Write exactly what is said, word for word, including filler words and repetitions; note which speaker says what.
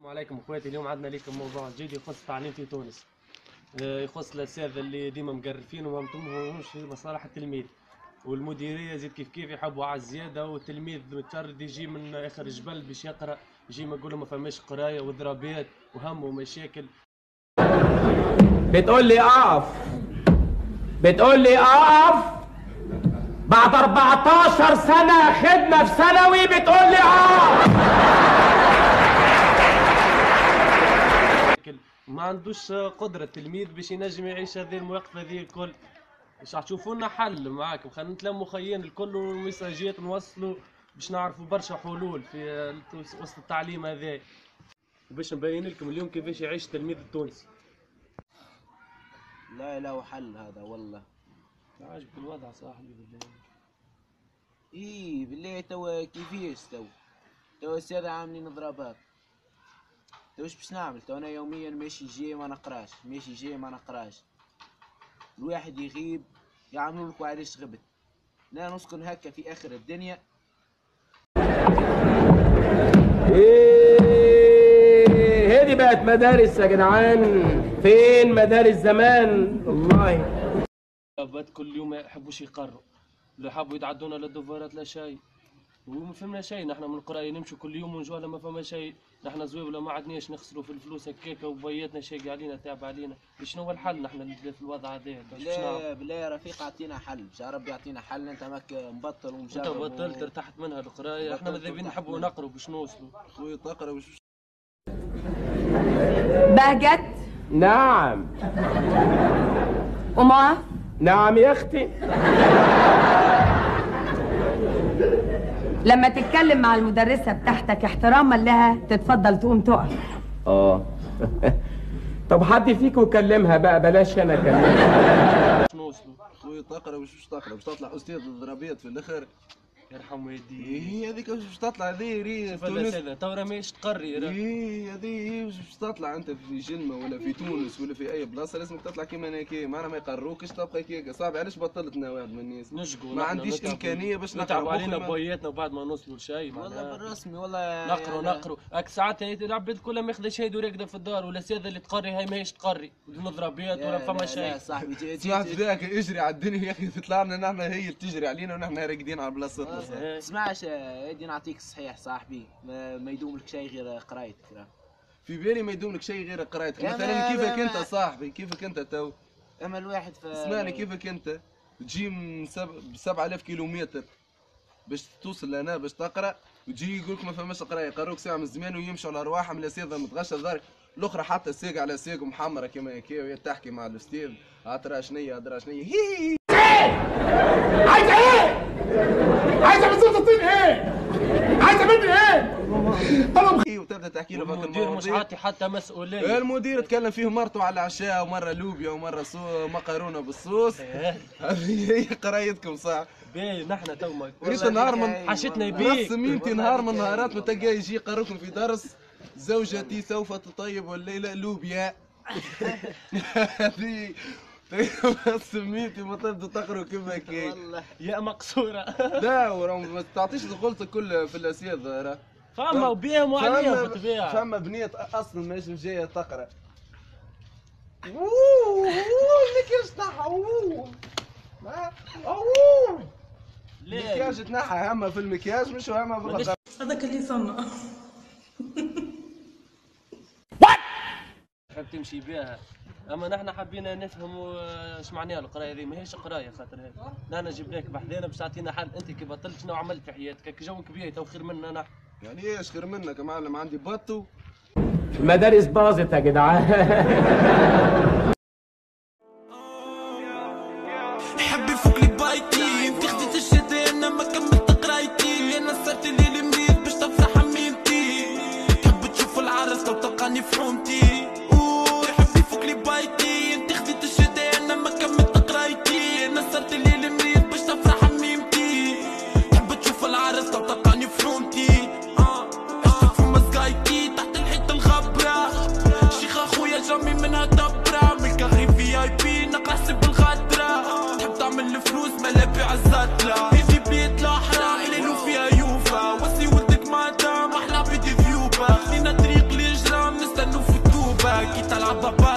Speaker 1: السلام عليكم اخواتي. اليوم عندنا لكم موضوع جديد يخص التعليم في تونس، يخص الاساتذه اللي ديما مقرفين وما مهمهمش في مصالح التلميذ، والمديريه زيد كيف كيف يحبوا على الزياده، والتلميذ متشرد يجي من اخر الجبل باش يقرا، يجي ما يقولوا ما فماش قرايه وضربات وهم ومشاكل.
Speaker 2: بتقول لي اقف بتقول لي اقف بعد أربعتاشر سنه خدمه في ثانوي بتقول لي اقف.
Speaker 1: ما عندوش قدره التلميذ باش ينجم يعيش هذه المواقف هذه الكل. باش تشوفوا لنا حل معاكم، خلينا نتلموا خيين الكل والمساجات نوصلوا باش نعرفوا برشا حلول في وسط التعليم هذا، وباش نبين لكم اليوم كيفاش يعيش التلميذ التونسي.
Speaker 3: لا له حل هذا والله.
Speaker 1: عاجبك الوضع صاحبي بالله؟
Speaker 3: ايه بالله. توا كيفاش تو توا السادة عاملين ضربات. تو اش باش نعمل؟ تو انا يوميا ماشي جاي ما نقراش، ماشي جاي ما نقراش. الواحد يغيب يعملوا لك علاش غبت. لا نسكن هكا في اخر الدنيا.
Speaker 2: ايه هذه بقت مدارس يا جدعان؟ فين مدارس زمان والله؟
Speaker 1: الابات كل يوم ما يحبوش يقروا، لا حبوا يتعدونا للدفارات لا شيء، وما فهمنا شيء. نحن من القرايه نمشوا كل يوم ونجوا ما فما شيء. نحن زويبله ما عدناش نخسروا في الفلوس هكاكا، وبياتنا شاقي علينا تعب علينا. شنو هو الحل نحن في الوضع هذا؟
Speaker 3: بالله بالله يا رفيق اعطينا حل، باش ربي يعطينا حل. انت ماك مبطل ومجرب.
Speaker 1: انت بطلت و... ارتحت منها القرايه. احنا ماذا بينا نحبوا نقروا باش نوصلوا.
Speaker 3: خويا تقرا وش
Speaker 4: بهجت؟
Speaker 2: نعم.
Speaker 4: وما؟
Speaker 2: نعم يا اختي.
Speaker 4: لما تتكلم مع المدرسة بتاعتك احتراما لها تتفضل تقوم تقف.
Speaker 2: اه طب حد فيكم يكلمها بقى، بلاش انا اكلمها.
Speaker 1: نوصلوا.
Speaker 3: خويا تقرا وش باش تقرا؟ باش تطلع استاذ الضربات في الاخر.
Speaker 1: يرحم والديك.
Speaker 3: ايه هذيك واش باش تطلع؟ هذه ري
Speaker 1: تونس تو راه ماهيش تقري.
Speaker 3: ايه هذه واش باش تطلع؟ انت في جنمه ولا في تونس ولا في اي بلاصه لازمك تطلع كيما انا كي معنا ما يقروكش تبقى كيكا. صعب. علاش بطلتنا واحد من الناس؟
Speaker 1: نشقوا
Speaker 3: ما عنديش امكانيه باش
Speaker 1: نتعبوا علينا بوياتنا وبعد ما نوصلوا لشيء.
Speaker 3: والله بالرسمي والله
Speaker 1: نقروا نقروا. هاك ساعات العباد كلها ماخذه شهاده وراكده في الدار، ولا الساده اللي تقري هاي ماهيش تقري، نضربات ولا فما شيء.
Speaker 3: لا صاحبي سمعت ذاك اجري على الدنيا يا اخي، تطلع لنا نحن هي اللي تجري علينا ونحن راقدين على بلاصتنا. تسمعش ادي نعطيك الصحيح صاحبي، ما, ما يدوم لك شيء غير قرايتك. في بالي ما يدوم لك شيء غير قرايتك. مثلا كيفك انت صاحبي، كيفك انت تو. اما الواحد ف اسمعني كيفك انت تجي من سبعة آلاف كيلومتر باش توصل لهنا باش تقرا، وتجي يقول لك ما فماش قرايه. يقروك ساعه من زمان ويمشوا على ارواحهم. الاساتذه متغشى دارك الاخرى حتى ساق على ساق محمره كيما هكا، وهي تحكي مع الاستاذ عطرا شنيا عطرا شنيا. هي
Speaker 2: عايزه ايه؟ عايزه بالظبط الطين ايه؟ عايزه مني ايه؟
Speaker 3: طلب وتبدا تحكي له فك
Speaker 1: المدير مش عاطي حتى مسؤوليه.
Speaker 3: المدير تكلم فيه مرته على العشاء، ومره لوبيا ومره سو مقرونه بالصوص. هذه هي قرايتكم صح؟
Speaker 1: باهي نحن تو ما
Speaker 3: ريت نهار من
Speaker 1: حشتنا يبيك.
Speaker 3: رسمينتي نهار من نهارات وتلقاه يجي يقركم في درس زوجتي سوف تطيب الليله لوبيا. هذه سميتي ما تبدو تقروا كيما كي
Speaker 1: والله يا مقصوره.
Speaker 3: لا وراه ما تعطيش دخولتك كل في الاساتذه. راه
Speaker 1: فما وبيهم وعليهم بالطبيعه.
Speaker 3: فما بنيت اصلا ماهيش جايه تقرا. اوه المكياج تاعها اوه اوه المكياج تاعها هما في المكياج مش هما في الغداء.
Speaker 5: هذاك اللي صنع.
Speaker 1: تحب تمشي بها، اما نحن حبينا نفهموا اش معناها القرايه هذه. ماهيش قرايه خاطر هيك نحن جبناك بحذانا باش تعطينا حل. انت كي بطلت شنو عملت في حياتك؟ هيك جو كبير تو خير منا نحن.
Speaker 3: يعني ايش خير منك يا معلم؟ عندي بطو.
Speaker 2: المدارس باظت يا جدعان.
Speaker 6: حبي فوق لي بايتي انت خديت الشتاء انا ما كملت قرايتي. انا صرت لي المريض باش تفرح حميمتي. تحب تشوف العرس لو تلقاني في حومتي. حبي فوق لي بايتي انت خديت الشتاء انا ما كملت قرايتي. انا صرت لي المريض باش تفرح حميمتي. تحب تشوف العرس لو تلقاني في حومتي. اشتف مسقايتي تحت الحيط الغبرة. شيخ اخويا جامي منها دبرة. من كاغري في اي بي نقرا حسب الغدرة. تحب تعمل الفلوس ما لا بيع الزتلة. هذي بيت لاحرة الليل فيها يوفا. وصي ولدك مادام احلى بيدي ذيوبة. خدينا طريق اللي جرى بابا